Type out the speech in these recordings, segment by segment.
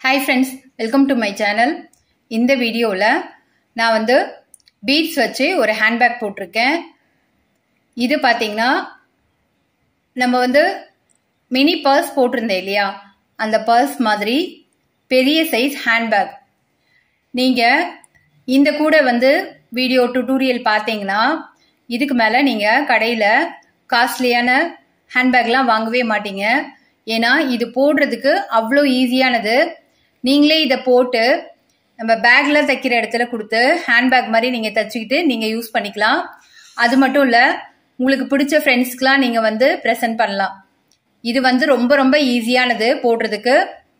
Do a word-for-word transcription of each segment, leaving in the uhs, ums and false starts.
Hi friends, welcome to my channel. இந்த வீடியோல நான் வந்து beads வச்சு ஒரு handbag போட்டிருக்கேன். இது பாத்தீங்கன்னா நம்ம வந்து mini purse போட்டிருந்தேன் இல்லையா, அந்த purse மாதிரி பெரிய சைஸ் handbag. நீங்க இந்த கூட வந்து வீடியோ டுட்டோரியல் பார்த்தீங்கன்னா இதுக்கு மேல நீங்க கடையில காஸ்ட்லியான ஹேண்ட்பேக்லாம் வாங்கவே மாட்டீங்க. ஏன்னா இது போடுறதுக்கு அவ்வளோ ஈஸியானது. நீங்களே இதை போட்டு நம்ம பேக்ல தைக்கிற இடத்துல கொடுத்து ஹேண்ட்பேக் மாதிரி நீங்க தைச்சிக்கிட்டு நீங்க யூஸ் பண்ணிக்கலாம். அது மட்டும் இல்ல, உங்களுக்கு பிடிச்ச ஃப்ரெண்ட்ஸ்க்குலாம் நீங்க வந்து ப்ரெசென்ட் பண்ணலாம். இது வந்து ரொம்ப ரொம்ப ஈஸியானது போடுறதுக்கு.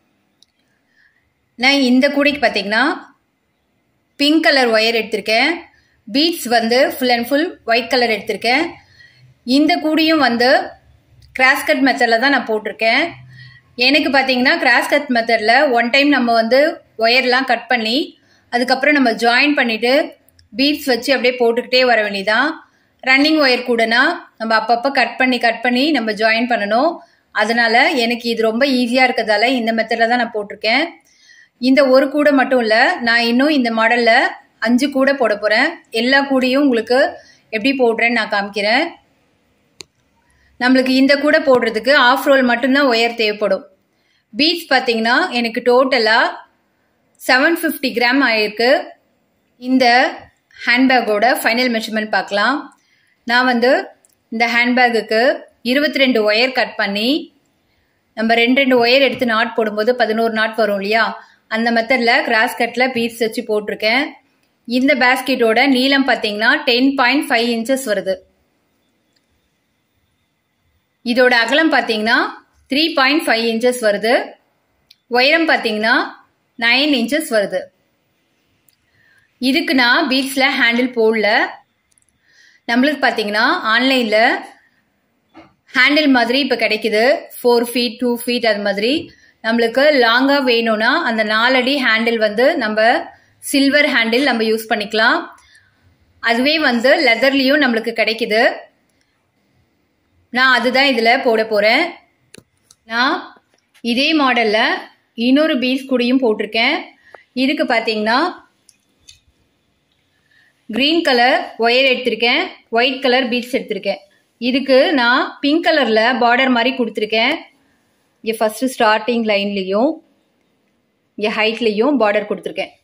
நான் இந்த கூடைக்கு பார்த்தீங்கன்னா பிங்க் கலர் ஒயர் எடுத்திருக்கேன். பீட்ஸ் வந்து full and full white colour எடுத்திருக்கேன். இந்த கூடையும் வந்து கிராஸ்கட் மெத்தட்ல தான் நான் போட்டிருக்கேன். எனக்கு பார்த்தீங்கன்னா கிராஸ்கட் மெத்தட்ல ஒன் டைம் நம்ம வந்து ஒயர்லாம் கட் பண்ணி அதுக்கப்புறம் நம்ம ஜாயின் பண்ணிட்டு பீட்ஸ் வச்சு அப்படியே போட்டுக்கிட்டே வர வேண்டியதான். ரன்னிங் ஒயர் கூடனா நம்ம அப்பப்போ கட் பண்ணி கட் பண்ணி நம்ம ஜாயின் பண்ணணும். அதனால எனக்கு இது ரொம்ப ஈஸியா இருக்கிறதால இந்த மெத்தட்ல தான் நான் போட்டிருக்கேன். இந்த ஒரு கூடை மட்டும் இல்ல, நான் இன்னும் இந்த மாடல்ல அஞ்சு கூடை போட போறேன். எல்லா கூடையும் உங்களுக்கு எப்படி போடுறேன்னு நான் காமிக்கிறேன். நம்மளுக்கு இந்த கூட போடுறதுக்கு ஆஃப் ரோல் மட்டும்தான் ஒயர் தேவைப்படும். பீட்ஸ் பார்த்தீங்கன்னா எனக்கு டோட்டலா செவன் ஃபிஃப்டி கிராம் ஆயிருக்கு. இந்த ஹேண்ட்பேக்கோட ஃபைனல் மெஷர்மெண்ட் பார்க்கலாம். நான் வந்து இந்த ஹேண்ட்பேக்குக்கு இருபத்தி ரெண்டு ஒயர் கட் பண்ணி நம்ம ரெண்டு ரெண்டு ஒயர் எடுத்து நாட் போடும்போது பதினோரு நாட் வரும் இல்லையா, அந்த மெத்தட்ல கிராஸ் கட்ல பீட்ஸ் வச்சு போட்டிருக்கேன். இந்த பேஸ்கெட்டோட நீளம் பார்த்தீங்கன்னா டென் பாயிண்ட் ஃபைவ் இன்ச்சஸ் வருது. இதோட அகலம் பார்த்தீங்கன்னா த்ரீ பாயிண்ட் ஃபைவ் இன்ச்சஸ் வருது. உயரம் பார்த்தீங்கன்னா நைன் இன்ச்சஸ் வருது. இதுக்கு நான் பீட்ஸ்ல ஹேண்டில் போடல. நம்மளுக்கு பார்த்தீங்கன்னா ஆன்லைன்ல ஹேண்டில் மாதிரி இப்போ கிடைக்குது. ஃபோர் ஃபீட் டூ ஃபீட் அது மாதிரி. நம்மளுக்கு லாங்கா வேணும்னா அந்த நாலடி ஹேண்டில் வந்து நம்ம சில்வர் ஹேண்டில் நம்ம யூஸ் பண்ணிக்கலாம். அதுவே வந்து லெதர்லயும் நம்மளுக்கு கிடைக்குது. நான் அதுதான் இதுல போட போறேன். நான் இதே மாடல்ல இன்னொரு பீட்ஸ் கூடையும் போட்டிருக்கேன். இதுக்கு பாத்தீங்கன்னா கிரீன் கலர் ஒயர் எடுத்திருக்கேன், ஒயிட் கலர் பீட்ஸ் எடுத்திருக்கேன். இதுக்கு நான் பிங்க் கலர்ல பார்டர் மாதிரி கொடுத்துருக்கேன். இங்க ஃபர்ஸ்ட் ஸ்டார்டிங் லைன்லயும் இங்க ஹைட்லயும் பார்டர் கொடுத்துருக்கேன்.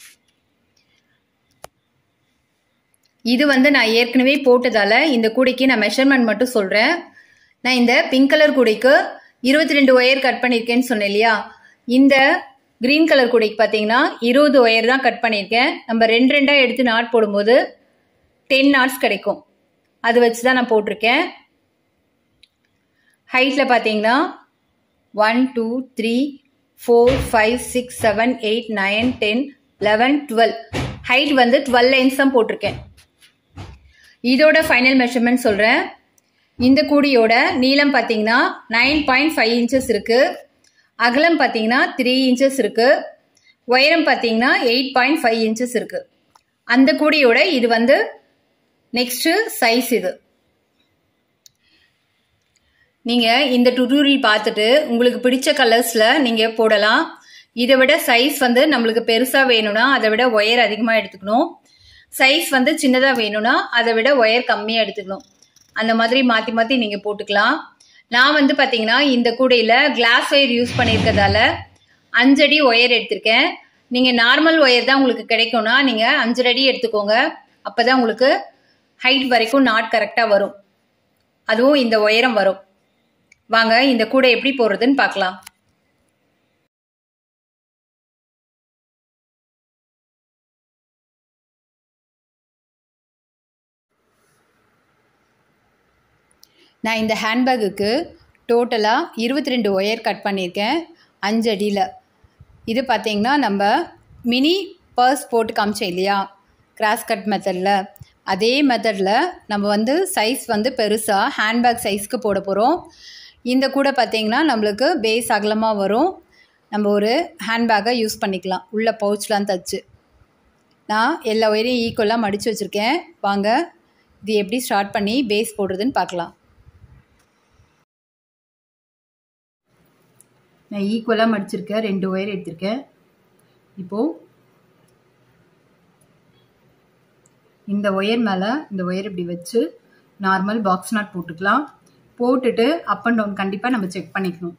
இது வந்து நான் ஏற்கனவே போட்டதால இந்த கூடைக்கு நான் மெஷர்மெண்ட் மட்டும் சொல்றேன். நான் இந்த பிங்க் கலர் கூடைக்கு இருபத்தி ரெண்டு ஒயர் கட் பண்ணிருக்கேன்னு சொன்னேன் இல்லையா, இந்த கிரீன் கலர் கூடைக்கு பாத்தீங்கன்னா இருபது ஒயர் தான் கட் பண்ணிருக்கேன். நம்ம ரெண்டு ரெண்டா எடுத்து நாட் போடும்போது டென் நாட்ஸ் கிடைக்கும். அது வச்சுதான் நான் போட்டிருக்கேன். ஹைட்ல பாத்தீங்கன்னா one two three four five six seven eight nine ten eleven twelve height வந்து டுவெல் லைன்ஸ் தான் போட்டிருக்கேன். இதோட ஃபைனல் மெஷர்மெண்ட் சொல்றேன். இந்த கூடையோட நீளம் பார்த்தீங்கன்னா நைன் பாயிண்ட் ஃபைவ் இன்ச்சஸ் இருக்கு. அகலம் பார்த்தீங்கன்னா த்ரீ இன்ச்சஸ் இருக்கு. உயரம் பார்த்தீங்கன்னா எயிட் பாயிண்ட் ஃபைவ் இன்ச்சஸ் இருக்கு. அந்த கூடையோட இது வந்து நெக்ஸ்ட் சைஸ். இது நீங்க இந்த டுட்டோரியல் பார்த்துட்டு உங்களுக்கு பிடிச்ச கலர்ஸ்ல நீங்க போடலாம். இதை விட சைஸ் வந்து நம்மளுக்கு பெருசா வேணும்னா அதை விட ஒயர் அதிகமா எடுத்துக்கணும். சைஸ் வந்து சின்னதா வேணும்னா அதை விட ஒயர் கம்மியா எடுத்துக்கணும். அந்த மாதிரி மாத்தி மாத்தி நீங்க போட்டுக்கலாம். நான் வந்து பாத்தீங்கன்னா இந்த கூடையில கிளாஸ் ஒயர் யூஸ் பண்ணிருக்கதால அஞ்சடி ஒயர் எடுத்திருக்கேன். நீங்க நார்மல் ஒயர் தான் உங்களுக்கு கிடைக்கும்னா நீங்க அஞ்சரை அடி எடுத்துக்கோங்க. அப்பதான் உங்களுக்கு ஹைட் வரைக்கும் நாட் கரெக்டா வரும். அதுவும் இந்த ஒயரம் வரும். வாங்க இந்த கூடை எப்படி போடுறதுன்னு பார்க்கலாம். நான் இந்த ஹேண்ட்பேக்குக்கு டோட்டலாக இருபத்தி ரெண்டு ஒயர் கட் பண்ணியிருக்கேன் அஞ்சு அடியில். இது பார்த்தீங்கன்னா நம்ம மினி பர்ஸ் போட்டு காமிச்சோம் இல்லையா கிராஸ் கட் மெத்தடில், அதே மெத்தடில் நம்ம வந்து சைஸ் வந்து பெருசாக ஹேண்ட்பேக் சைஸ்க்கு போட போகிறோம். இந்த கூட பார்த்தீங்கன்னா நம்மளுக்கு பேஸ் அகலமாக வரும். நம்ம ஒரு ஹேண்ட்பேக்கை யூஸ் பண்ணிக்கலாம். உள்ள பவுச்லாம் தச்சு நான் எல்லா ஒயரையும் ஈக்குவலாக மடித்து வச்சுருக்கேன். வாங்க இது எப்படி ஸ்டார்ட் பண்ணி பேஸ் போடுறதுன்னு பார்க்கலாம். நான் ஈக்குவலாக மடிச்சிருக்கேன், ரெண்டு ஒயர் எடுத்திருக்கேன். இப்போது இந்த ஒயர் மேலே இந்த ஒயர் இப்படி வச்சு நார்மல் பாக்ஸ் நாட் போட்டுக்கலாம். போட்டுட்டு அப் அண்ட் டவுன் கண்டிப்பாக நம்ம செக் பண்ணிக்கணும்.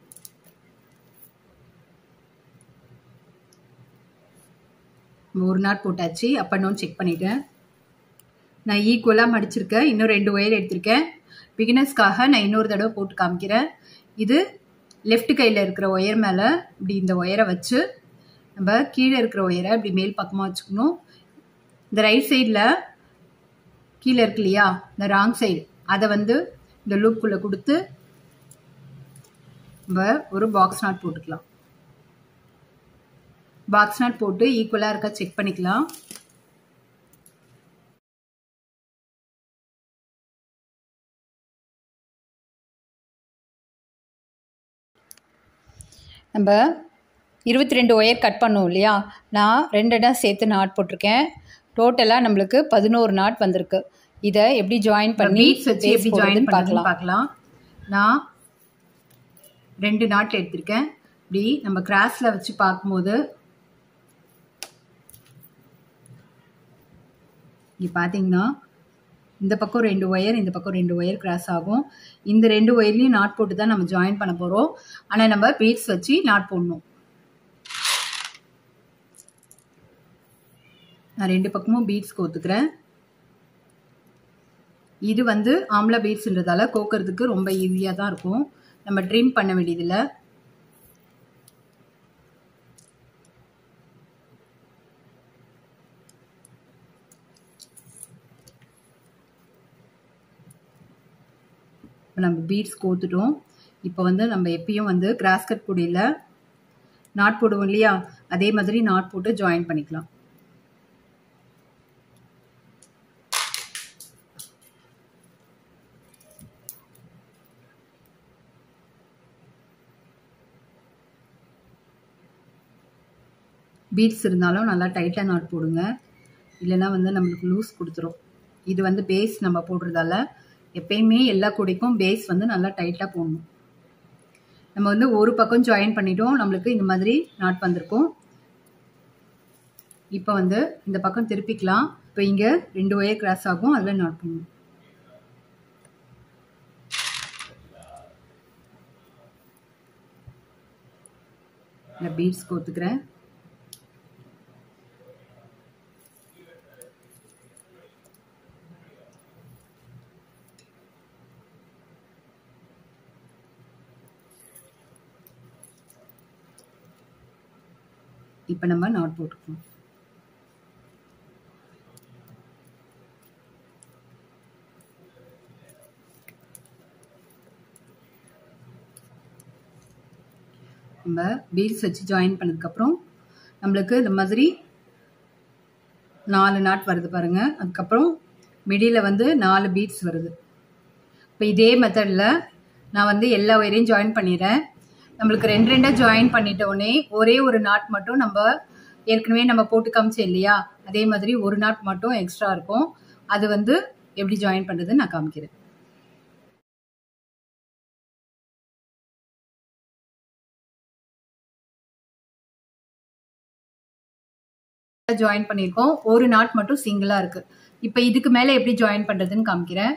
ஒரு நாட் போட்டாச்சு, அப் அண்ட் டவுன் செக் பண்ணிட்டேன். நான் ஈக்குவலாக மடிச்சிருக்கேன், இன்னும் ரெண்டு ஒயர் எடுத்திருக்கேன். பிகினர்ஸ்க்காக நான் இன்னொரு தடவை போட்டு காமிக்கிறேன். இது லெஃப்ட் கையில் இருக்கிற ஒயர் மேலே இப்படி இந்த ஒயரை வச்சு நம்ம கீழே இருக்கிற ஒயரை இப்படி மேல் பக்கமாக வச்சுக்கணும். இந்த ரைட் சைடில் கீழே இருக்கு இல்லையா, இந்த ராங் சைடு, அதை வந்து இந்த லூப்புக்குள்ளே கொடுத்து நம்ம ஒரு பாக்ஸ் நாட் போட்டுக்கலாம். பாக்ஸ் நாட் போட்டு ஈக்குவலாக இருக்கா செக் பண்ணிக்கலாம். நம்ம இருபத்தி ரெண்டு ஒயர் கட் பண்ணோம் இல்லையா, நான் ரெண்டு இடம் சேர்த்து நாட் போட்டிருக்கேன். டோட்டலாக நம்மளுக்கு பதினோரு நாட் வந்திருக்கு. இதை எப்படி ஜாயின் பண்ணி வச்சு எப்படி ஜாயின் பார்க்கலாம் பார்க்கலாம் நான் ரெண்டு நாட் எடுத்திருக்கேன். இப்படி நம்ம கிராஸில் வச்சு பார்க்கும்போது இங்கே பார்த்தீங்கன்னா இந்த பக்கம் ரெண்டு ஒயர், இந்த பக்கம் ரெண்டு ஒயர் கிராஸ் ஆகும். இந்த ரெண்டு ஒயர்லையும் நாட் போட்டு தான் நம்ம ஜாயின் பண்ண போகிறோம். ஆனால் நம்ம பீட்ஸ் வச்சு நாட் போடணும். நான் ரெண்டு பக்கமும் பீட்ஸ் கோத்துக்கிறேன். இது வந்து ஆம்லா பீட்ஸ்ன்றதால கோக்கிறதுக்கு ரொம்ப ஈஸியாக தான் இருக்கும். நம்ம ட்ரிம் பண்ண வேண்டியதில்லை. நம்ம பீட்ஸ் கோத்துட்டோம். இப்போ வந்து நம்ம எப்பயும் வந்து கிராஸ்கட் பொடியில் நாட் போடுவோம் இல்லையா, அதே மாதிரி நாட் போட்டு ஜாயின் பண்ணிக்கலாம். பீட்ஸ் இருந்தாலும் நல்லா டைட்டாக நாட் போடுங்க, இல்லைன்னா வந்து நம்மளுக்கு லூஸ் கொடுத்துரும். இது வந்து பேஸ் நம்ம போடுறதால எப்பயுமே எல்லா கொடிக்கும் பேஸ் வந்து நல்லா டைட்டாக போடணும். நம்ம வந்து ஒரு பக்கம் ஜாயின் பண்ணிட்டோம், நம்மளுக்கு இந்த மாதிரி நாட் வந்திருக்கும். இப்போ வந்து இந்த பக்கம் திருப்பிக்கலாம். இப்போ இங்கே ரெண்டு ஒயர் கிராஸ் ஆகும், அதில் நாட் பண்ணணும். நான் பீட்ஸ் கோத்துக்கிறேன். இப்போ நம்ம நாட் போட்டுக்கணும். நம்ம பீட்ஸ் வச்சு ஜாயின் பண்ணதுக்கப்புறம் நம்மளுக்கு இந்த மாதிரி நாலு நாட் வருது பாருங்க. அதுக்கப்புறம் மிடியில் வந்து நாலு பீட்ஸ் வருது. இப்போ இதே மெத்தடில் நான் வந்து எல்லா ஒயரையும் ஜாயின் பண்ணிடுறேன். நம்மளுக்கு ரெண்டு ரெண்டாக ஜாயின் பண்ணிட்டோடனே ஒரே ஒரு நாட் மட்டும் நம்ம ஏற்கனவே நம்ம போட்டு காமிச்சோம் இல்லையா, அதே மாதிரி ஒரு நாட் மட்டும் எக்ஸ்ட்ரா இருக்கும். அது வந்து எப்படி ஜாயின் பண்ணுறதுன்னு நான் காமிக்கிறேன். ஜாயின் பண்ணியிருக்கோம், ஒரு நாட் மட்டும் சிங்கிளாக இருக்கு. இப்போ இதுக்கு மேலே எப்படி ஜாயின் பண்ணுறதுன்னு காமிக்கிறேன்.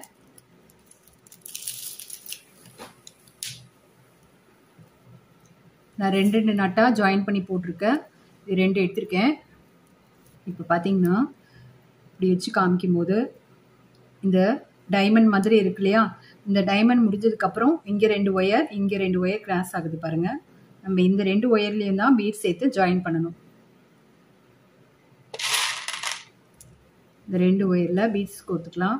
நான் ரெண்டு ரெண்டு நாட்டாக ஜாயின் பண்ணி போட்டிருக்கேன். இது ரெண்டு எடுத்திருக்கேன். இப்போ பார்த்தீங்கன்னா இப்படி வச்சு காமிக்கும் போது இந்த டைமண்ட் மாதிரி இருக்கு இல்லையா, இந்த டைமண்ட் முடிஞ்சதுக்கப்புறம் இங்கே ரெண்டு ஒயர், இங்கே ரெண்டு ஒயர் கிராஸ் ஆகுது பாருங்கள். நம்ம இந்த ரெண்டு ஒயர்லேயும் தான் பீட் சேர்த்து ஜாயின் பண்ணணும். இந்த ரெண்டு ஒயரில் பீட்ஸ் கோத்துக்கலாம்.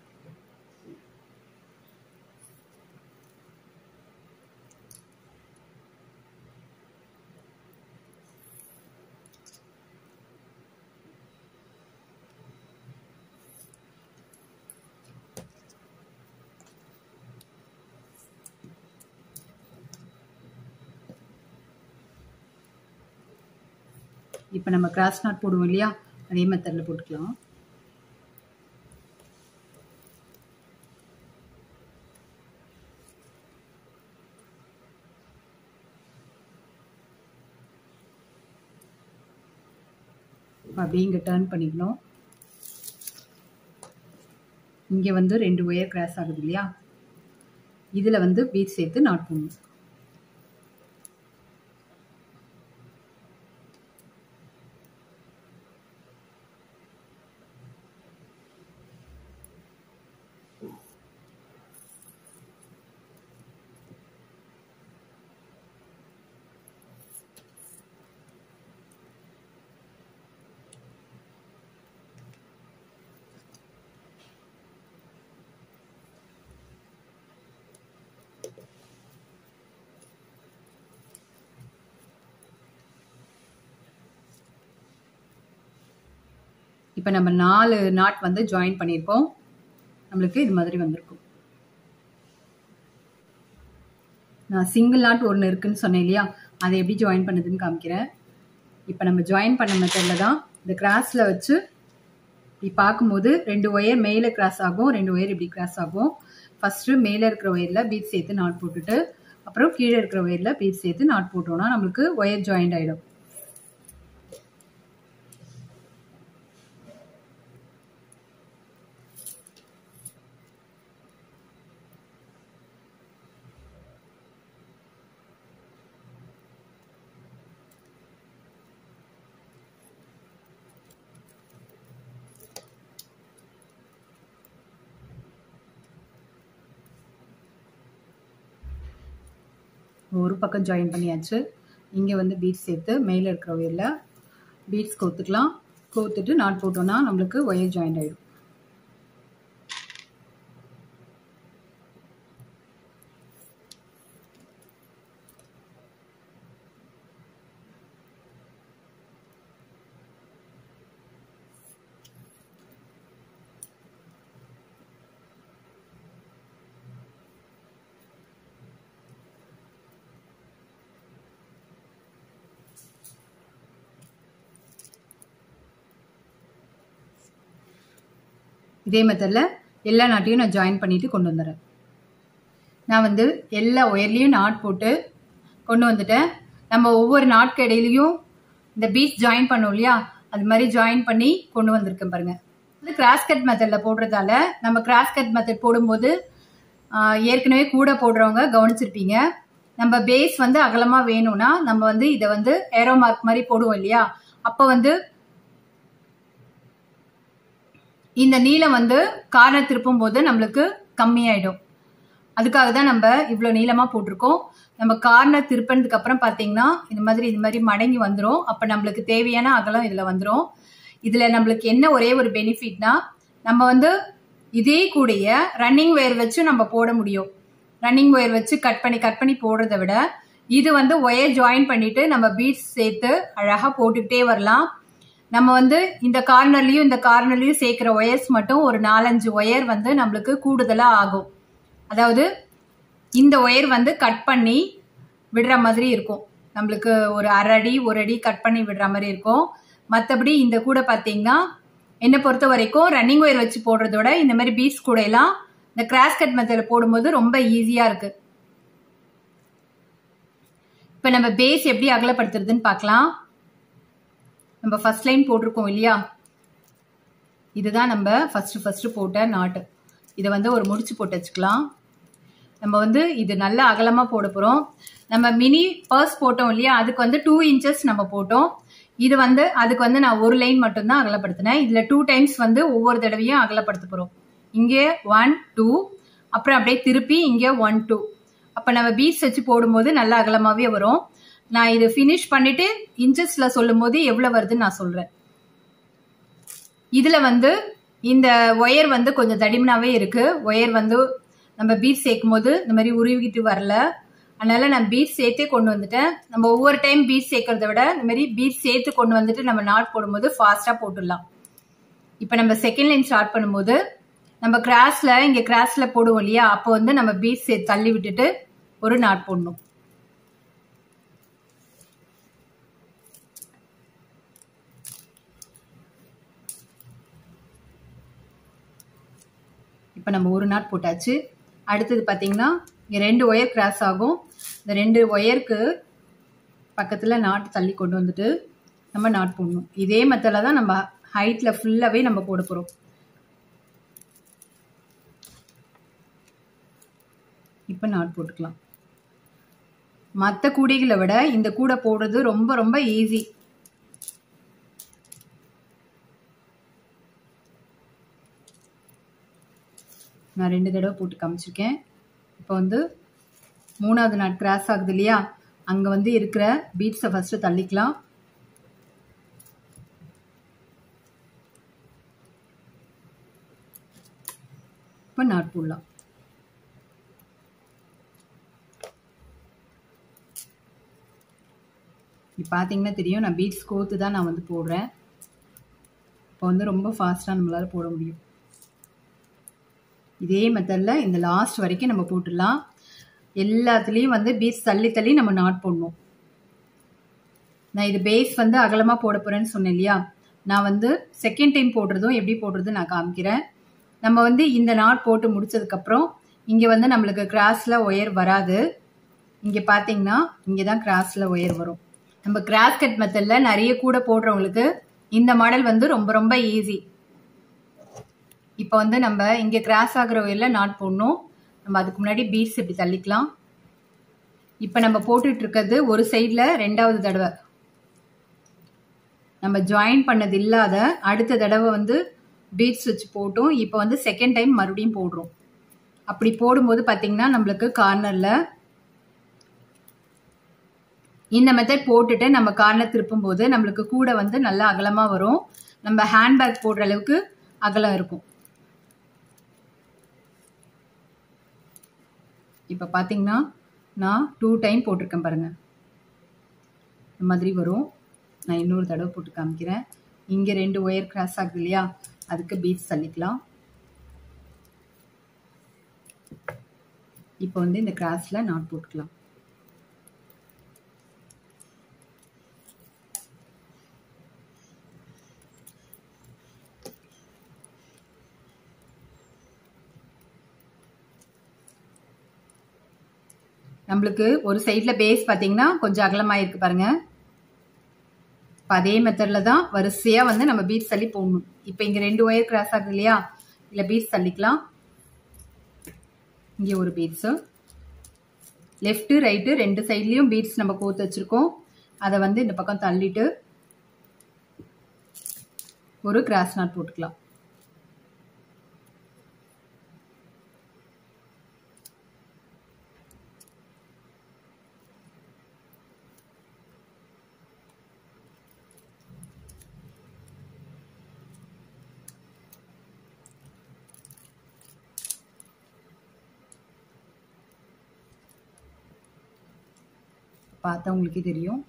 இப்போ நம்ம கிராஸ் நாட் போடுவோம் இல்லையா, அதே மெத்தடில் போட்டுக்கலாம். அப்படியே இங்கே டர்ன் பண்ணிக்கணும். இங்கே வந்து ரெண்டு ஒயர் கிராஸ் ஆகுது இல்லையா, இதில் வந்து பீட் சேர்த்து நாட் போடணும். இப்போ நம்ம நாலு நாட் வந்து ஜாயின் பண்ணியிருக்கோம். நம்மளுக்கு இது மாதிரி வந்திருக்கும். நான் சிங்கிள் நாட் ஒன்று இருக்குன்னு சொன்னேன் இல்லையா, அதை எப்படி ஜாயின் பண்ணுதுன்னு காமிக்கிறேன். இப்போ நம்ம ஜாயின் பண்ண மெத்தடில் தான் இந்த கிராஸில் வச்சு இப்படி பார்க்கும்போது ரெண்டு ஒயர் மேலே கிராஸ் ஆகும், ரெண்டு ஒயர் இப்படி கிராஸ் ஆகும். ஃபஸ்ட்டு மேலே இருக்கிற ஒயரில் பீட் சேர்த்து நாட் போட்டுட்டு அப்புறம் கீழே இருக்கிற ஒயரில் பீட் சேர்த்து நாட் போட்டோம்னா நம்மளுக்கு ஒயர் ஜாயிண்ட் ஆகிடும். ஒரு பக்கம் ஜாயின் பண்ணியாச்சு. இங்கே வந்து பீட்ஸ் சேர்த்து மேலே இருக்கிற ஒயரில் பீட்ஸ் கோத்துக்கலாம். கோத்துட்டு நாட் போட்டோம்னா நம்மளுக்கு ஒயர் ஜாயிண்ட் ஆகிடும். இதே மெத்தடில் எல்லா நாட்டையும் நான் ஜாயின் பண்ணிட்டு கொண்டு வந்துடுறேன். நான் வந்து எல்லா ஒயர்லேயும் நாட் போட்டு கொண்டு வந்துட்டேன். நம்ம ஒவ்வொரு நாட்கு இடையிலையும் இந்த பீட்ஸ் ஜாயின் பண்ணோம் இல்லையா, அது மாதிரி ஜாயின் பண்ணி கொண்டு வந்திருக்கேன் பாருங்க. இது கிராஸ் கட் மெத்தடில் போடுறதால நம்ம கிராஸ் கட் மெத்தட் போடும்போது ஏற்கனவே கூட போடுறவங்க கவனிச்சிருப்பீங்க, நம்ம பேஸ் வந்து அகலமாக வேணும்னா நம்ம வந்து இதை வந்து ஏரோ மார்க் மாதிரி போடுவோம் இல்லையா, அப்போ வந்து இந்த நீளம் வந்து கார்னர் திருப்பும் போது நம்மளுக்கு கம்மியாயிடும். அதுக்காக தான் நம்ம இவ்வளோ நீளமாக போட்டிருக்கோம். நம்ம கார்னர் திருப்பினதுக்கு அப்புறம் பார்த்தீங்கன்னா இந்த மாதிரி இது மாதிரி மடங்கி வந்துடும். அப்போ நம்மளுக்கு தேவையான அகலம் இதில் வந்துடும். இதில் நம்மளுக்கு என்ன ஒரே ஒரு பெனிஃபிட்னா, நம்ம வந்து இதே கூடிய ரன்னிங் ஒயர் வச்சு நம்ம போட முடியும். ரன்னிங் ஒயர் வச்சு கட் பண்ணி கட் பண்ணி போடுறத விட இது வந்து ஒயர் ஜாயின் பண்ணிட்டு நம்ம பீட்ஸ் சேர்த்து அழகாக போட்டுக்கிட்டே வரலாம். நம்ம வந்து இந்த கார்னர்லயும் இந்த கார்னர்லயும் சேர்க்கிற ஒயர்ஸ் மட்டும் ஒரு நாலஞ்சு ஒயர் வந்து நம்மளுக்கு கூடுதலா ஆகும். அதாவது இந்த ஒயர் வந்து கட் பண்ணி விடுற மாதிரி இருக்கும். நம்மளுக்கு ஒரு அரை அடி ஒரு அடி கட் பண்ணி விடுற மாதிரி இருக்கும். மற்றபடி இந்த கூட பார்த்தீங்கன்னா என்னை பொறுத்த வரைக்கும் ரன்னிங் ஒயர் வச்சு போடுறதோட இந்த மாதிரி பீட்ஸ் கூட எல்லாம் இந்த கிராஸ் கட் மெத்தடில் போடும்போது ரொம்ப ஈஸியா இருக்கு. இப்போ நம்ம பேஸ் எப்படி அகலப்படுத்துறதுன்னு பார்க்கலாம். நம்ம ஃபர்ஸ்ட் லைன் போட்டிருக்கோம் இல்லையா, இதுதான் நம்ம ஃபர்ஸ்ட் ஃபர்ஸ்ட் போட்ட நாட்டு. இதை வந்து ஒரு முடிச்சு போட்டு வச்சுக்கலாம். நம்ம வந்து இது நல்லா அகலமா போட போறோம். நம்ம மினி பர்ஸ் போட்டோம் இல்லையா, அதுக்கு வந்து டூ இன்ச்சஸ் நம்ம போட்டோம். இது வந்து அதுக்கு வந்து நான் ஒரு லைன் மட்டும்தான் அகலப்படுத்தினேன். இதுல டூ டைம்ஸ் வந்து ஒவ்வொரு தடவையும் அகலப்படுத்த போறோம். இங்கே ஒன் டூ, அப்புறம் அப்படியே திருப்பி இங்கே ஒன் டூ. அப்ப நம்ம பீட்ஸ் வச்சு போடும்போது நல்லா அகலமாவே வரும். நான் இது ஃபினிஷ் பண்ணிட்டு இன்ச்சஸ்ல சொல்லும் போது எவ்வளவு வருதுன்னு நான் சொல்றேன். இதுல வந்து இந்த ஒயர் வந்து கொஞ்சம் தடிமனாவே இருக்கு. ஒயர் வந்து நம்ம பீட்ஸ் சேர்க்கும் போது இந்த மாதிரி உருவிக்கிட்டு வரல, அதனால நான் பீட்ஸ் சேர்த்தே கொண்டு வந்துட்டேன். நம்ம ஒவ்வொரு டைம் பீட்ஸ் சேர்க்கறத விட இந்த மாதிரி பீட்ஸ் சேர்த்து கொண்டு வந்துட்டு நம்ம நாட் போடும்போது ஃபாஸ்டா போட்டுடலாம். இப்ப நம்ம செகண்ட் லைன் ஸ்டார்ட் பண்ணும்போது நம்ம கிராஸ்ல இங்க கிராஸ்ல போடுவோம் இல்லையா, அப்போ வந்து நம்ம பீட்ஸ் சேர்த்து தள்ளி விட்டுட்டு ஒரு நாட் போடணும். இப்போ நம்ம ஒரு நாட் போட்டாச்சு. அடுத்தது பார்த்தீங்கன்னா இங்கே ரெண்டு ஒயர் கிராஸ் ஆகும். இந்த ரெண்டு ஒயருக்கு பக்கத்தில் நாட் தள்ளி கொண்டு வந்துட்டு நம்ம நாட் போடணும். இதே மெத்தட்ல தான் நம்ம ஹைட்ல ஃபுல்லாவே நம்ம போட போறோம். இப்ப நாட் போட்டுக்கலாம். மற்ற கூடைகளை விட இந்த கூடை போடுறது ரொம்ப ரொம்ப ஈஸி. நான் ரெண்டு தடவை போட்டு காமிச்சிருக்கேன். இப்போ வந்து மூணாவது நாட் கிராஸ் ஆகுது இல்லையா, அங்க வந்து இருக்கிற பீட்ஸை ஃபர்ஸ்ட் தள்ளிக்கலாம். இப்போ நாட் போடலாம். இப்போ பார்த்தீங்கன்னா தெரியும், நான் பீட்ஸ் கோத்து தான் நான் வந்து போடுறேன். இப்போ வந்து ரொம்ப ஃபாஸ்ட்டாக நம்மளால போட முடியும். இதே மெத்தடில் இந்த லாஸ்ட் வரைக்கும் நம்ம போட்டுடலாம். எல்லாத்துலேயும் வந்து பீட்ஸ் தள்ளி தள்ளி நம்ம நாட் போடணும். நான் இது பேஸ் வந்து அகலமாக போட போகிறேன்னு சொன்னேன் இல்லையா, நான் வந்து செகண்ட் டைம் போடுறதும் எப்படி போடுறது நான் காமிக்கிறேன். நம்ம வந்து இந்த நாட் போட்டு முடிச்சதுக்கப்புறம் இங்கே வந்து நம்மளுக்கு கிராஸில் ஒயர் வராது. இங்கே பார்த்தீங்கன்னா இங்கே தான் கிராஸில் ஒயர் வரும். நம்ம கிராஸ் கட் மெத்தடில் நிறைய கூட போடுறவங்களுக்கு இந்த மாடல் வந்து ரொம்ப ரொம்ப ஈஸி. இப்போ வந்து நம்ம இங்கே கிராஸ் ஆகிற ஒயரில் நாட் போடணும். நம்ம அதுக்கு முன்னாடி பீட்ஸ் இப்படி தள்ளிக்கலாம். இப்போ நம்ம போட்டுட்டு இருக்கிறது ஒரு சைடில் ரெண்டாவது தடவை. நம்ம ஜாயின் பண்ணது இல்லாத அடுத்த தடவை வந்து பீட்ஸ் வச்சு போட்டோம். இப்போ வந்து செகண்ட் டைம் மறுபடியும் போடுறோம். அப்படி போடும்போது பார்த்தீங்கன்னா நம்மளுக்கு கார்னரில் இந்த மெத்தட் போட்டுட்டு நம்ம கார்னர் திருப்பும் போது நம்மளுக்கு கூட வந்து நல்லா அகலமாக வரும். நம்ம ஹேண்ட்பேக் போடுற அளவுக்கு அகலம் இருக்கும். இப்போ பார்த்தீங்கன்னா நான் டூ டைம் போட்டிருக்கேன் பாருங்க, இந்த மாதிரி வரும். நான் இன்னொரு தடவை போட்டு காமிக்கிறேன். இங்கே ரெண்டு ஒயர் கிராஸ் ஆகுது இல்லையா, அதுக்கு பீட்ஸ் தள்ளிக்கலாம். இப்போ வந்து இந்த கிராஸ்ல நாட் போட்டுக்கலாம். நம்மளுக்கு ஒரு சைட்ல பேஸ் பார்த்தீங்கன்னா கொஞ்சம் அகலமாயிருக்கு பாருங்க. அதே மெத்தட்ல தான் வரிசையா வந்து நம்ம பீட்ஸ் தள்ளி போடணும். இப்போ இங்க ரெண்டு ஒயர் கிராஸ் ஆகுது இல்லையா, இல்ல பீட்ஸ் தள்ளிக்கலாம். இங்க ஒரு பீட்ஸ், லெஃப்ட் ரைட்டு ரெண்டு சைட்லயும் பீட்ஸ் நம்ம கோத்து வச்சிருக்கோம். அதை வந்து இந்த பக்கம் தள்ளிட்டு ஒரு கிராஸ் நாட் போட்டுக்கலாம். பார்த்தா உங்களுக்கே தெரியும்.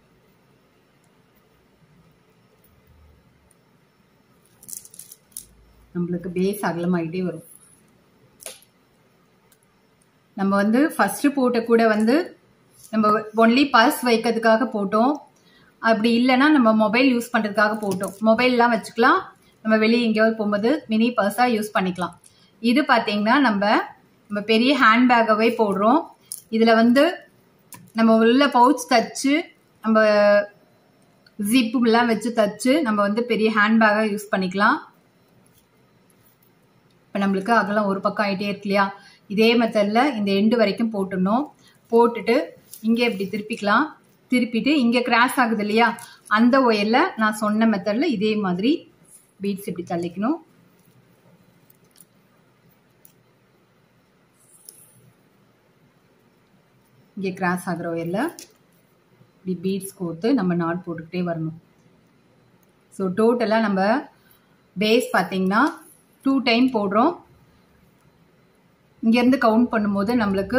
நம்மளுக்கு பேஸ் அகலமாயிட்டே வரும். நம்ம வந்து ஃபர்ஸ்ட் போட்ட கூட வந்து நம்ம ஒன்லி பர்ஸ் வைக்கிறதுக்காக போட்டோம். அப்படி இல்லைன்னா நம்ம மொபைல் யூஸ் பண்றதுக்காக போட்டோம். மொபைல்லாம் வச்சுக்கலாம், நம்ம வெளியே எங்கேயாவது போகும்போது மினி பர்ஸா யூஸ் பண்ணிக்கலாம். இது பார்த்தீங்கன்னா நம்ம நம்ம பெரிய ஹேண்ட்பேக்காவே போடுறோம். இதுல வந்து நம்ம உள்ள பவுச் தச்சு நம்ம ஜிப்புலாம் வச்சு தச்சு நம்ம வந்து பெரிய ஹேண்ட்பேக்கா யூஸ் பண்ணிக்கலாம். இப்போ நம்மளுக்கு அகலம் ஒரு பக்கம் ஆகிட்டே இருக்கு இல்லையா, இதே மெத்தட்ல இந்த எண்டு வரைக்கும் போட்டுடணும். போட்டுட்டு இங்கே இப்படி திருப்பிக்கலாம். திருப்பிட்டு இங்கே கிராஸ் ஆகுது இல்லையா, அந்த ஒயர்ல நான் சொன்ன மெத்தட்ல இதே மாதிரி பீட்ஸ் இப்படி தள்ளிக்கணும். இங்கே கிராஸ் ஆகிற ஒயர்ல இப்படி பீட்ஸ் கோர்த்து நம்ம நாட் போட்டுக்கிட்டே வரணும். ஸோ டோட்டலாக நம்ம பேஸ் பார்த்தீங்கன்னா டூ டைம் போடுறோம். இங்கேருந்து கவுண்ட் பண்ணும்போது நம்மளுக்கு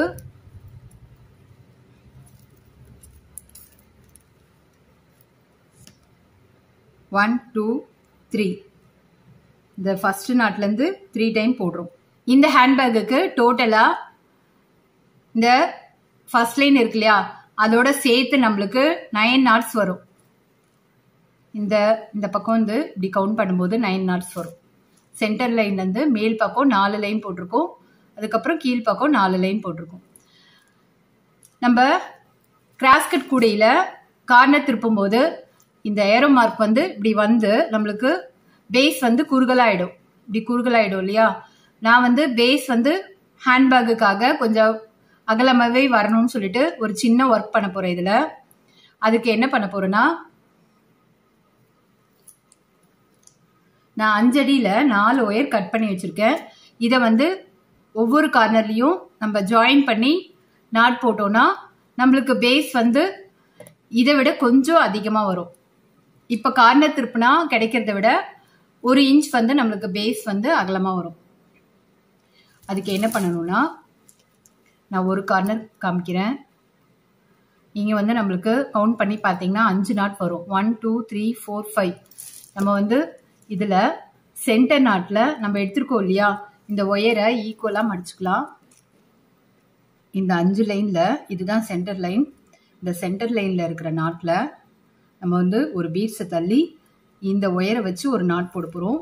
ஒன் டூ த்ரீ இந்த ஃபர்ஸ்ட் நாட்லேருந்து த்ரீ டைம் போடுறோம். இந்த ஹேண்ட்பேக்குக்கு டோட்டலாக இந்த ஃபர்ஸ்ட் லைன் இருக்கு இல்லையா, அதோட சேர்த்து நம்மளுக்கு நைன் நாட்ஸ் வரும். இந்த இந்த பக்கம் வந்து இப்படி கவுண்ட் பண்ணும்போது நைன் நாட்ஸ் வரும். சென்டர் லைன்லேருந்து மேல் பக்கம் நாலு லைன் போட்டிருக்கோம், அதுக்கப்புறம் கீழ் பக்கம் நாலு லைன் போட்டிருக்கோம். நம்ம கிராஸ்கட் கூடையில் கார்னர் திருப்பும் போது இந்த ஏரோ மார்க் வந்து இப்படி வந்து நம்மளுக்கு பேஸ் வந்து குறுகலாயிடும். இப்படி குறுகலாயிடும் இல்லையா? நான் வந்து பேஸ் வந்து ஹேண்ட்பேக்குக்காக கொஞ்சம் அகலமாவே வரணும்னு சொல்லிட்டு ஒரு சின்ன ஒர்க் பண்ண போறேன் இதுல. அதுக்கு என்ன பண்ண போறேன்னா, நான் அஞ்சடியில நாலு ஒயர் கட் பண்ணி வச்சிருக்கேன். இதை வந்து ஒவ்வொரு கார்னர்லயும் நம்ம ஜாயின் பண்ணி நாட் போட்டோம்னா நம்மளுக்கு பேஸ் வந்து இதை விட கொஞ்சம் அதிகமா வரும். இப்ப கார்னர் திருப்பினா கிடைக்கிறத விட ஒரு இன்ச் வந்து நம்மளுக்கு பேஸ் வந்து அகலமா வரும். அதுக்கு என்ன பண்ணணும்னா, நான் ஒரு கார்னர் காமிக்கிறேன். இங்க வந்து நம்மளுக்கு கவுண்ட் பண்ணி பார்த்தீங்கன்னா அஞ்சு நாட் வரும். One two three four five. நம்ம வந்து இதுல சென்டர் நாட்ல நம்ம எடுத்திருக்கோம் இல்லையா, இந்த ஒயரை ஈக்குவலா மடிச்சுக்கலாம். இந்த அஞ்சு லைன்ல இதுதான் சென்டர் லைன். இந்த சென்டர் லைன்ல இருக்கிற நாட்ல நம்ம வந்து ஒரு பீட்ஸை தள்ளி இந்த ஒயரை வச்சு ஒரு நாட் போட போறோம்.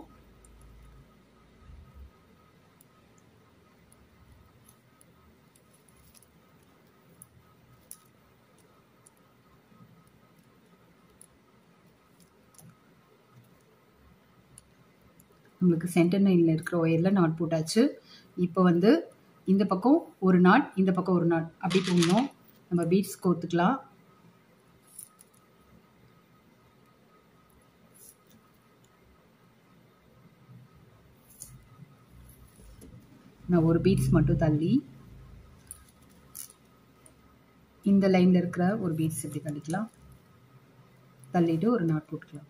நம்மளுக்கு சென்டர் லைன்ல இருக்கிற ஒயர்ல நாட் போட்டாச்சு. இப்போ வந்து இந்த பக்கம் ஒரு நாட், இந்த பக்கம் ஒரு நாட் அப்படி போடணும். நம்ம பீட்ஸ் கோத்துக்கலாம். நான் ஒரு பீட்ஸ் மட்டும் தள்ளி இந்த லைன்ல இருக்கிற ஒரு பீட்ஸ் இப்படி தள்ளிக்கலாம். தள்ளிட்டு ஒரு நாட் போட்டுக்கலாம்.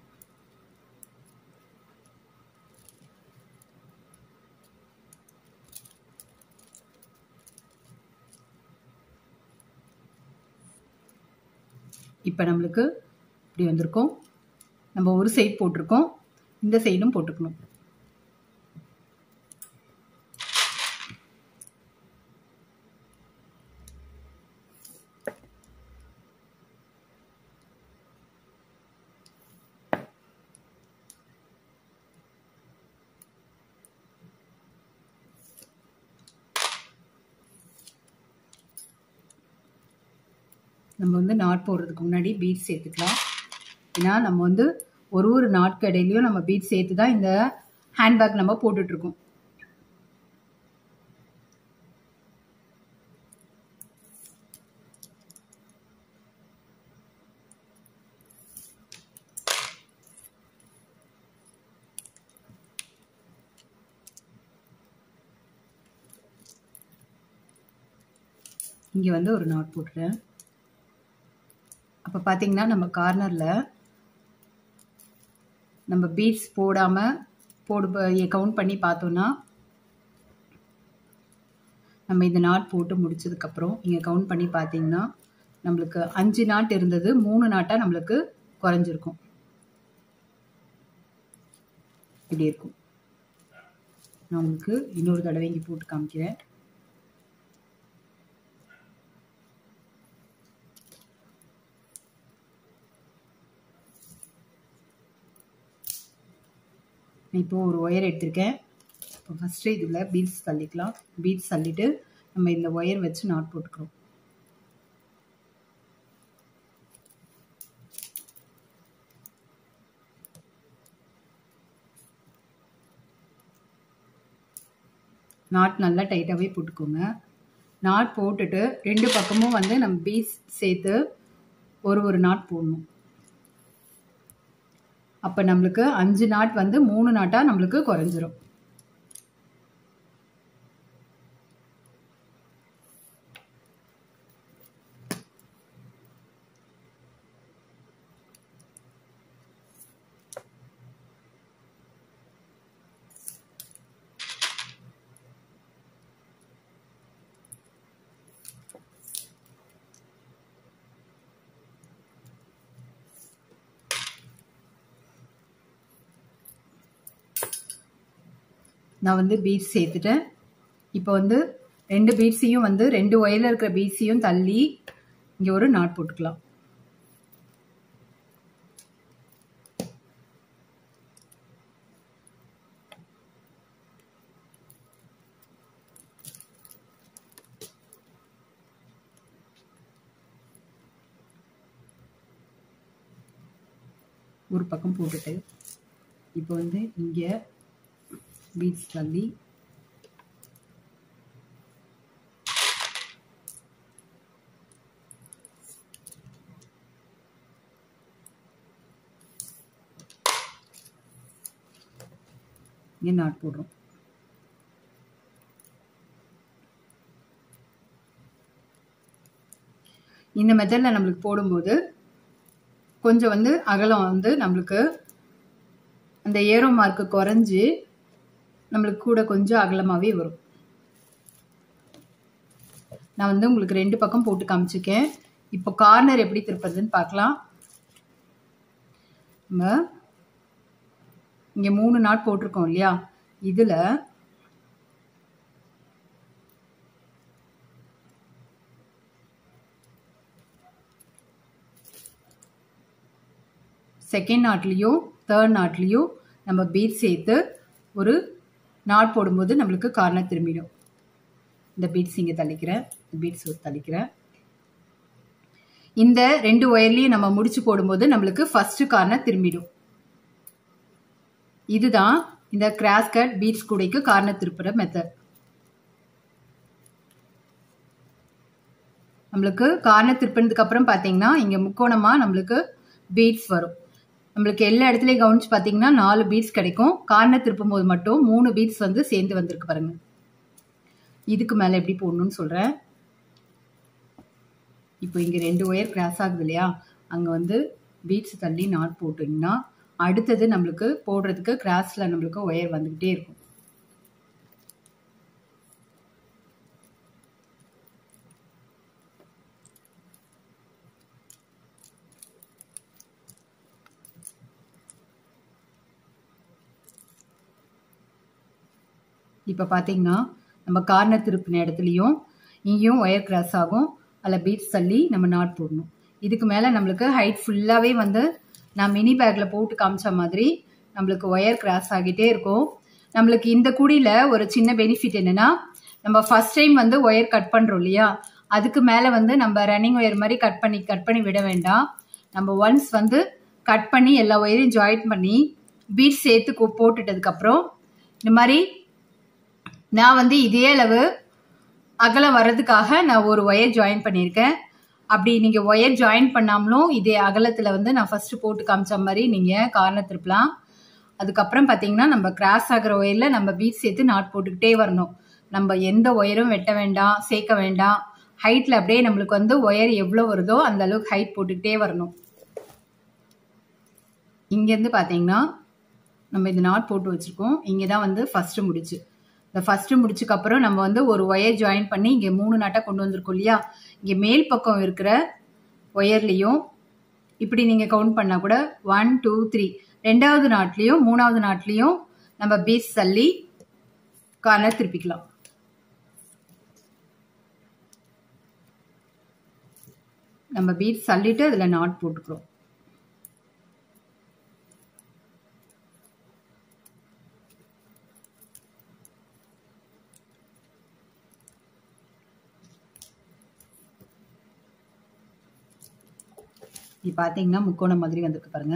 இப்போ நம்மளுக்கு இப்படி வந்திருக்கும். நம்ம ஒரு சைடு போட்டிருக்கோம், இந்த சைடும் போட்டுக்கணும். நம்ம வந்து நாட் போடுறதுக்கு முன்னாடி பீட்ஸ் சேர்த்துக்கலாம். ஏன்னா நம்ம வந்து ஒரு ஒரு நாட்கு இடையிலையும் நம்ம பீட்ஸ் சேர்த்து தான் இந்த ஹேண்ட்பேக் நம்ம போட்டுட்டு இருக்கோம். இங்க வந்து ஒரு நாட் போட்டுறேன். அப்போ பார்த்தீங்கன்னா நம்ம கார்னரில் நம்ம பீட்ஸ் போடாமல் போடு கவுண்ட் பண்ணி பார்த்தோன்னா நம்ம இந்த நாட் போட்டு முடிச்சதுக்கப்புறம் இங்கே கவுண்ட் பண்ணி பார்த்தீங்கன்னா நம்மளுக்கு அஞ்சு நாட் இருந்தது, மூணு நாட்டாக நம்மளுக்கு குறைஞ்சிருக்கும். இப்படி இருக்கும். நான் உங்களுக்கு இன்னொரு தடவை இங்கே போட்டு காமிக்கிறேன். இப்போ ஒரு ஒயர் எடுத்திருக்கேன். இப்போ ஃபஸ்ட்டு இதில் பீட்ஸ் தள்ளிக்கலாம். பீட்ஸ் தள்ளிட்டு நம்ம இந்த ஒயர் வச்சு நாட் போட்டுக்கிறோம். நாட் நல்லா டைட்டாகவே போட்டுக்கோங்க. நாட் போட்டுட்டு ரெண்டு பக்கமும் வந்து நம்ம பீட்ஸ் சேர்த்து ஒரு ஒரு நாட் போடணும். அப்போ நம்மளுக்கு அஞ்சு நாட் வந்து மூணு நாட்டாக நம்மளுக்கு குறைஞ்சிரும். நான் வந்து பீட்ஸ் சேர்த்துட்டேன். இப்போ வந்து ரெண்டு பீட்ஸையும் வந்து ரெண்டு ஒயரில் இருக்கிற பீட்ஸையும் தள்ளி இங்கே ஒரு நாட் போட்டுக்கலாம். ஒரு பக்கம் போட்டுட்டு இப்போ வந்து இங்கே பீட்ஸ் தள்ளி இங்கே நாட் போடுறோம். இந்த மெத்தடில் நம்மளுக்கு போடும்போது கொஞ்சம் வந்து அகலம் வந்து நம்மளுக்கு அந்த ஏரோ மார்க்கு குறைஞ்சி நம்மளுக்கு கூட கொஞ்சம் அகலமாகவே வரும். நான் வந்து உங்களுக்கு ரெண்டு பக்கம் போட்டு காமிச்சிருக்கேன். இப்போ கார்னர் எப்படி திருப்பதுன்னு பார்க்கலாம். நம்ம இங்கே மூணு நாட் போட்டிருக்கோம் இல்லையா, இதில் செகண்ட் நாட்லேயும் தேர்ட் நாட்லேயும் நம்ம பீட் சேர்த்து ஒரு நாட் போடும்போது நம்மளுக்கு கார்னர் திரும்பிடும். இந்த பீட்ஸ் இங்கே தள்ளிக்கிறேன், பீட்ஸ் தள்ளிக்கிறேன். இந்த ரெண்டு ஒயர்லையும் நம்ம முடிச்சு போடும்போது நம்மளுக்கு ஃபர்ஸ்ட் கார்னர் திரும்பிடும். இதுதான் இந்த கிராஸ்கட் பீட்ஸ் கூடைக்கு கார்னர் திருப்புற மெத்தட். நம்மளுக்கு கார்னர் திருப்பினதுக்கு அப்புறம் பார்த்தீங்கன்னா இங்கே முக்கோணமா நம்மளுக்கு பீட்ஸ் வரும். நம்மளுக்கு எல்லா இடத்துலையும் கவனிச்சு பார்த்தீங்கன்னா நாலு பீட்ஸ் கிடைக்கும். கார்னர் திருப்பும் போது மட்டும் மூணு பீட்ஸ் வந்து சேர்ந்து வந்திருக்கு பாருங்க. இதுக்கு மேலே எப்படி போடணும்னு சொல்கிறேன். இப்போ இங்கே ரெண்டு ஒயர் கிராஸ் ஆகுது இல்லையா, அங்கே வந்து பீட்ஸ் தள்ளி நாட் போட்டிங்கன்னா அடுத்தது நம்மளுக்கு போடுறதுக்கு கிராஸில் நம்மளுக்கு ஒயர் வந்துக்கிட்டே இருக்கும். இப்போ பார்த்தீங்கன்னா நம்ம கார்னர் திருப்பின இடத்துலையும் இங்கேயும் ஒயர் கிராஸ் ஆகும். அதில் பீட்ஸ் தள்ளி நம்ம நாட் போடணும். இதுக்கு மேலே நம்மளுக்கு ஹைட் ஃபுல்லாகவே வந்து நான் மினி பேக்கில் போட்டு காமிச்ச மாதிரி நம்மளுக்கு ஒயர் கிராஸ் ஆகிட்டே இருக்கும். நம்மளுக்கு இந்த கூடியில் ஒரு சின்ன பெனிஃபிட் என்னென்னா, நம்ம ஃபர்ஸ்ட் டைம் வந்து ஒயர் கட் பண்ணுறோம் இல்லையா, அதுக்கு மேலே வந்து நம்ம ரன்னிங் ஒயர் மாதிரி கட் பண்ணி கட் பண்ணி விட வேண்டாம். நம்ம ஒன்ஸ் வந்து கட் பண்ணி எல்லா ஒயரையும் ஜாயின் பண்ணி பீட்ஸ் சேர்த்து போட்டுட்டதுக்கப்புறம் இந்த மாதிரி நான் வந்து இதே அளவு அகலம் வர்றதுக்காக நான் ஒரு ஒயர் ஜாயின் பண்ணியிருக்கேன். அப்படி நீங்கள் ஒயர் ஜாயின் பண்ணாமலும் இதே அகலத்தில் வந்து நான் ஃபர்ஸ்ட் போட்டு காமிச்ச மாதிரி நீங்கள் கார்னர் திருப்பலாம். அதுக்கப்புறம் பார்த்தீங்கன்னா நம்ம கிராஸ் ஆகிற ஒயரில் நம்ம பீட்ஸ் சேர்த்து நாட் போட்டுக்கிட்டே வரணும். நம்ம எந்த ஒயரும் வெட்ட வேண்டாம், சேர்க்க வேண்டாம். ஹைட்டில் அப்படியே நம்மளுக்கு வந்து ஒயர் எவ்வளோ வருதோ அந்த அளவுக்கு ஹைட் போட்டுக்கிட்டே வரணும். இங்கேருந்து பார்த்தீங்கன்னா நம்ம இந்த நாட் போட்டு வச்சுருக்கோம். இங்கே தான் வந்து ஃபஸ்ட்டு முடிச்சு. இந்த ஃபர்ஸ்ட் முடிச்சதுக்கப்புறம் நம்ம வந்து ஒரு ஒயர் ஜாயின் பண்ணி இங்கே மூணு நாட்டாக கொண்டு வந்திருக்கோம் இல்லையா, இங்கே மேல் பக்கம் இருக்கிற ஒயர்லேயும் இப்படி நீங்கள் கவுண்ட் பண்ணால் கூட ஒன் டூ த்ரீ ரெண்டாவது நாட்லேயும் மூணாவது நாட்லேயும் நம்ம பீட்ஸ் தள்ளி கார்னர் திருப்பிக்கலாம். நம்ம பீட்ஸ் தள்ளிட்டு அதில் நாட் போட்டுக்கிறோம். இது பார்த்தீங்கன்னா முக்கோணம் மாதிரி வந்திருக்கு பாருங்க.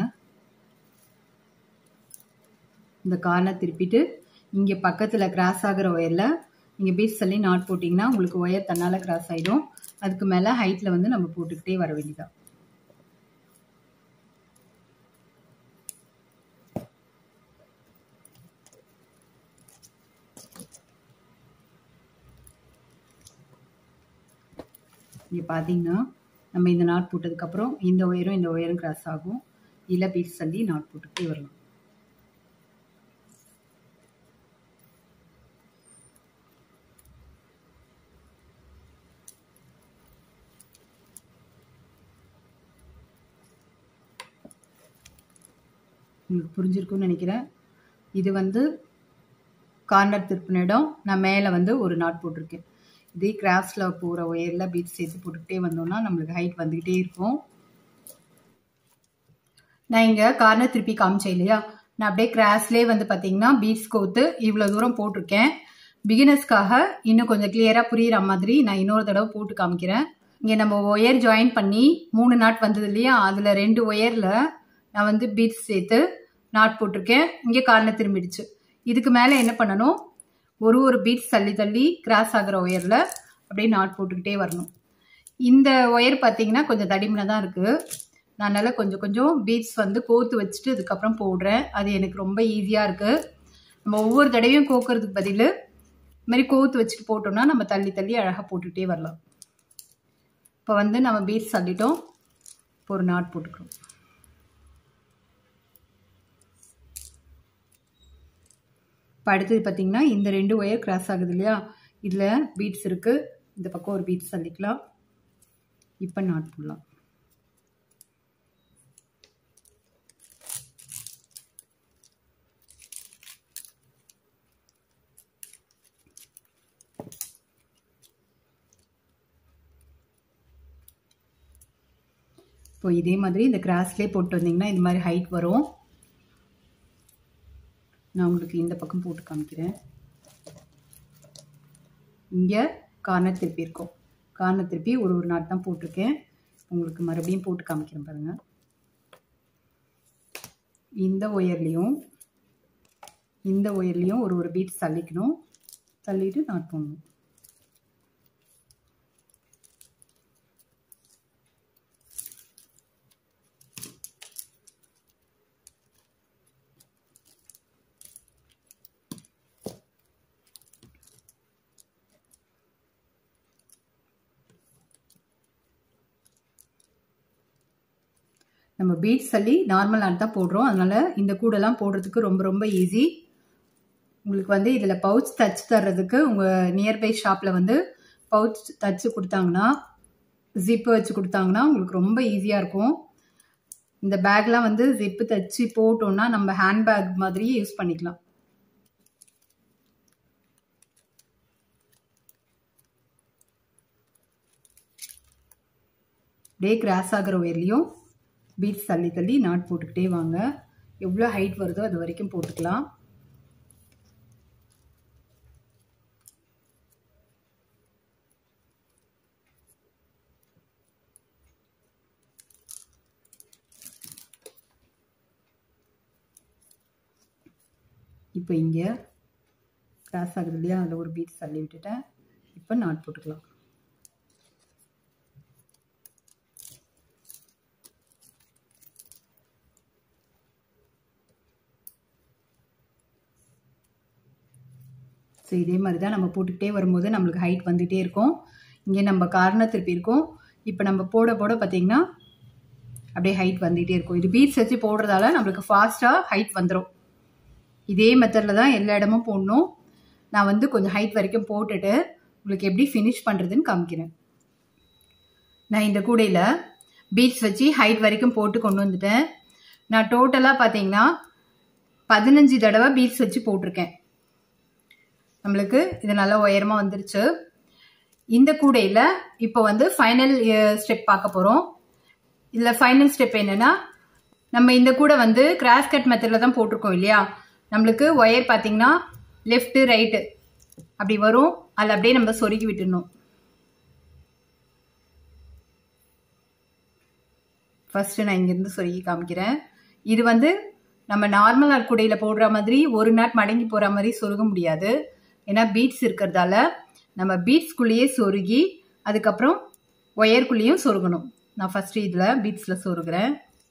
இந்த கார்னர் திருப்பிட்டு இங்கே பக்கத்தில் கிராஸ் ஆகிற ஒயரில் நீங்கள் பீட்ஸ் தள்ளி நாட் போட்டிங்கன்னா உங்களுக்கு ஒயர் தன்னால் கிராஸ் ஆகிடும். அதுக்கு மேலே ஹைட்டில் வந்து நம்ம போட்டுக்கிட்டே வர வேண்டியதான். இங்கே பார்த்தீங்கன்னா நம்ம இந்த நாட் போட்டதுக்கப்புறம் இந்த ஒயரும் இந்த ஒயரும் கிராஸ் ஆகும். இதில் பீட்ஸ் தள்ளி நாட் போட்டுக்கிட்டே வரலாம். உங்களுக்கு புரிஞ்சிருக்கும்னு நினைக்கிறேன். இது வந்து கார்னர் திருப்பின இடம். நான் மேலே வந்து ஒரு நாட் போட்டிருக்கேன். இதே கிராஃப்ட்ஸில் போகிற ஒயரில் பீட்ஸ் சேர்த்து போட்டுக்கிட்டே வந்தோம்னா நம்மளுக்கு ஹைட் வந்துக்கிட்டே இருக்கும். நான் இங்கே கார்னர் திருப்பி காமிச்சேன் இல்லையா, நான் அப்படியே கிராஸ்லேயே வந்து பார்த்தீங்கன்னா பீட்ஸ் கோத்து இவ்வளோ தூரம் போட்டிருக்கேன். பிகினர்ஸ்க்காக இன்னும் கொஞ்சம் கிளியராக புரிகிற மாதிரி நான் இன்னொரு தடவை போட்டு காமிக்கிறேன். இங்கே நம்ம ஒயர் ஜாயின் பண்ணி மூணு நாட் வந்தது இல்லையா, அதில் ரெண்டு ஒயரில் நான் வந்து பீட்ஸ் சேர்த்து நாட் போட்டிருக்கேன். இங்கே கார்னர் திரும்பிடுச்சு. இதுக்கு மேலே என்ன பண்ணணும், ஒரு ஒரு பீட்ஸ் தள்ளி தள்ளி கிராஸ் ஆகிற ஒயரில் அப்படியே நாட் போட்டுக்கிட்டே வரணும். இந்த ஒயர் பார்த்தீங்கன்னா கொஞ்சம் தடிமனாக தான் இருக்குது. நான் அதனால் கொஞ்சம் கொஞ்சம் பீட்ஸ் வந்து கோத்து வச்சுட்டு அதுக்கப்புறம் போடுறேன். அது எனக்கு ரொம்ப ஈஸியாக இருக்குது. நம்ம ஒவ்வொரு தடவையும் கோக்கிறதுக்கு பதில் இது மாதிரி கோத்து வச்சுட்டு போட்டோம்னா நம்ம தள்ளி தள்ளி அழகாக போட்டுக்கிட்டே வரலாம். இப்போ வந்து நம்ம பீட்ஸ் தள்ளிட்டோம். இப்போ ஒரு நாட் போட்டுக்கிறோம். இப்போ அடுத்தது பார்த்தீங்கன்னா இந்த ரெண்டு ஒயர் கிராஸ் ஆகுது இல்லையா, இதில் பீட்ஸ் இருக்குது. இந்த பக்கம் ஒரு பீட்ஸ் தள்ளிக்கலாம். இப்போ நாட் போடலாம். இப்போ இதே மாதிரி இந்த கிராஸ்லேயே போட்டு வந்தீங்கன்னா இந்த மாதிரி ஹைட் வரும். நான் உங்களுக்கு இந்த பக்கம் போட்டு காமிக்கிறேன். இங்கே கார்னர் திருப்பி இருக்கும். கார்னர் திருப்பி ஒரு ஒரு நாட் தான் போட்டிருக்கேன். உங்களுக்கு மறுபடியும் போட்டு காமிக்கிறேன் பாருங்கள். இந்த ஒயர்லேயும் இந்த ஒயர்லேயும் ஒரு ஒரு பீட்ஸ் தள்ளிக்கணும். தள்ளிட்டு நாட் போடணும். நம்ம பீட்ஸ் தள்ளி நார்மல் நாட் தான் போடுறோம். அதனால் இந்த கூடெல்லாம் போடுறதுக்கு ரொம்ப ரொம்ப ஈஸி. உங்களுக்கு வந்து இதில் பவுச் தச்சு தர்றதுக்கு உங்கள் நியர்பை ஷாப்பில் வந்து பவுச் தச்சு கொடுத்தாங்கன்னா, ஜிப்பு வச்சு கொடுத்தாங்கன்னா உங்களுக்கு ரொம்ப ஈஸியாக இருக்கும். இந்த பேக்லாம் வந்து ஜிப்பு தச்சு போட்டோன்னா நம்ம ஹேண்ட்பேக் மாதிரி யூஸ் பண்ணிக்கலாம். அப்படியே கிராஸ் ஆகிற ஒயர்லையும் பீட்ஸ் தள்ளி தள்ளி நாட் போட்டுக்கிட்டே வாங்க. எவ்வளோ ஹைட் வருதோ அது வரைக்கும் போட்டுக்கலாம். இப்போ இங்கே கிராஸ் ஆகுது இல்லையா, அதில் ஒரு பீட்ஸ் தள்ளி விட்டுட்டேன். இப்போ நாட் போட்டுக்கலாம். ஸோ இதே மாதிரி தான் நம்ம போட்டுக்கிட்டே வரும்போது நம்மளுக்கு ஹைட் வந்துகிட்டே இருக்கும். இங்கே நம்ம கார்னர் திருப்பி இருக்கோம். இப்போ நம்ம போட போட பார்த்தீங்கன்னா அப்படியே ஹைட் வந்துகிட்டே இருக்கும். இது பீட்ஸ் வச்சு போடுறதால நம்மளுக்கு ஃபாஸ்ட்டாக ஹைட் வந்துடும். இதே மெத்தடில் தான் எல்லா இடமும் போடணும். நான் வந்து கொஞ்சம் ஹைட் வரைக்கும் போட்டுட்டு உங்களுக்கு எப்படி ஃபினிஷ் பண்ணுறதுன்னு காமிக்கிறேன். நான் இந்த கூடையில் பீட்ஸ் வச்சு ஹைட் வரைக்கும் போட்டு கொண்டு வந்துட்டேன். நான் டோட்டலாக பார்த்தீங்கன்னா பதினஞ்சு தடவை பீட்ஸ் வச்சு போட்டிருக்கேன். நம்மளுக்கு இது நல்லா உயரமாக வந்துருச்சு. இந்த கூடையில் இப்போ வந்து ஃபைனல் ஸ்டெப் பார்க்க போகிறோம். இதில் ஃபைனல் ஸ்டெப் என்னென்னா, நம்ம இந்த கூடை வந்து கிராஸ் கட் மெத்தடில் தான் போட்டிருக்கோம் இல்லையா, நம்மளுக்கு ஒயர் பார்த்தீங்கன்னா லெஃப்ட்டு ரைட்டு அப்படி வரும். அதில் அப்படியே நம்ம சொருகி விட்டுடணும். ஃபஸ்ட்டு நான் இங்கேருந்து சொருகி காமிக்கிறேன். இது வந்து நம்ம நார்மல் நாட் கூடையில் போடுற மாதிரி ஒரு நாட் மடங்கி போகிற மாதிரி சொருக முடியாது. ஏன்னா பீட்ஸ் இருக்கிறதால நம்ம பீட்ஸ்குள்ளேயே சொருகி அதுக்கப்புறம் ஒயர்க்குள்ளேயும் சொருகணும். நான் ஃபஸ்ட்டு இதில் பீட்ஸில் சொருகிறேன்.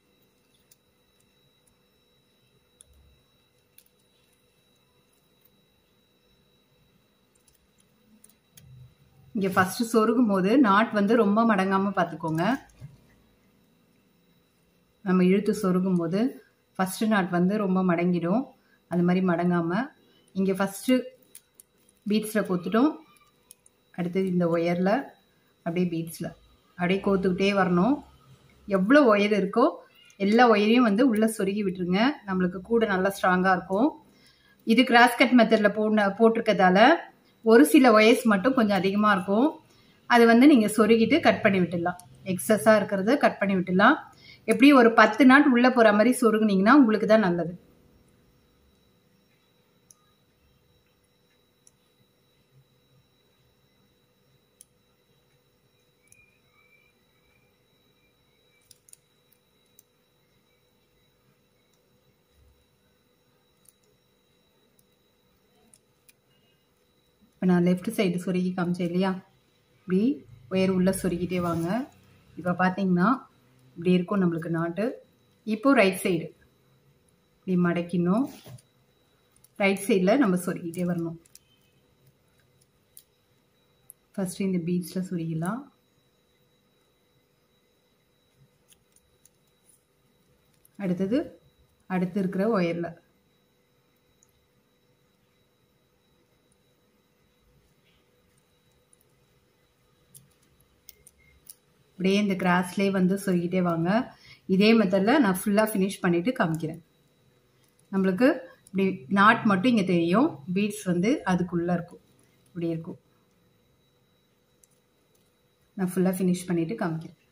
இங்கே ஃபஸ்ட்டு சொருகும் போது நாட் வந்து ரொம்ப மடங்காமல் பார்த்துக்கோங்க. நம்ம இழுத்து சொருகும் போது ஃபஸ்ட்டு நாட் வந்து ரொம்ப மடங்கிடும். அது மாதிரி மடங்காமல் இங்கே ஃபஸ்ட்டு பீட்ஸில் கோத்துட்டோம். அடுத்தது இந்த ஒயரில் அப்படியே பீட்ஸில் அப்படியே கோத்துக்கிட்டே வரணும். எவ்வளோ ஒயர் இருக்கோ எல்லா ஒயரையும் வந்து உள்ளே சொருகி விட்டுருங்க. நம்மளுக்கு கூட நல்லா ஸ்ட்ராங்காக இருக்கும். இது கிராஸ் கட் மெத்தடில் போட போட்டிருக்கதால ஒரு சில ஒயர்ஸ் மட்டும் கொஞ்சம் அதிகமாக இருக்கும். அது வந்து நீங்கள் சொருகிட்டு கட் பண்ணி விட்டுடலாம். எக்ஸஸாக இருக்கிறத கட் பண்ணி விட்டுடலாம். எப்படி ஒரு பத்து நாட் உள்ளே போகிற மாதிரி சொருகுனீங்கன்னா உங்களுக்கு தான் நல்லது. இப்போ நான் லெஃப்ட் சைடு சொருகி காமிச்சேன் இல்லையா, இப்படி ஒயர் உள்ளே சொருகிட்டே வாங்க. இப்போ பார்த்தீங்கன்னா இப்படி இருக்கும் நம்மளுக்கு நாட்டு. இப்போது ரைட் சைடு இப்படி மடக்கினோம், ரைட் சைடில் நம்ம சொருகிட்டே வரணும். ஃபஸ்ட்டு இந்த பீட்ஸில் சொருகிடலாம். அடுத்தது அடுத்து இருக்கிற ஒயரில் அப்படியே இந்த கிராஸ்லேயே வந்து சொருகிட்டே வாங்க. இதே மெத்தடில் நான் ஃபுல்லாக ஃபினிஷ் பண்ணிவிட்டு காமிக்கிறேன். நம்மளுக்கு இப்படி நாட் மட்டும் இங்கே தெரியும், பீட்ஸ் வந்து அதுக்குள்ளே இருக்கும், இப்படி இருக்கும். நான் ஃபுல்லாக ஃபினிஷ் பண்ணிவிட்டு காமிக்கிறேன்.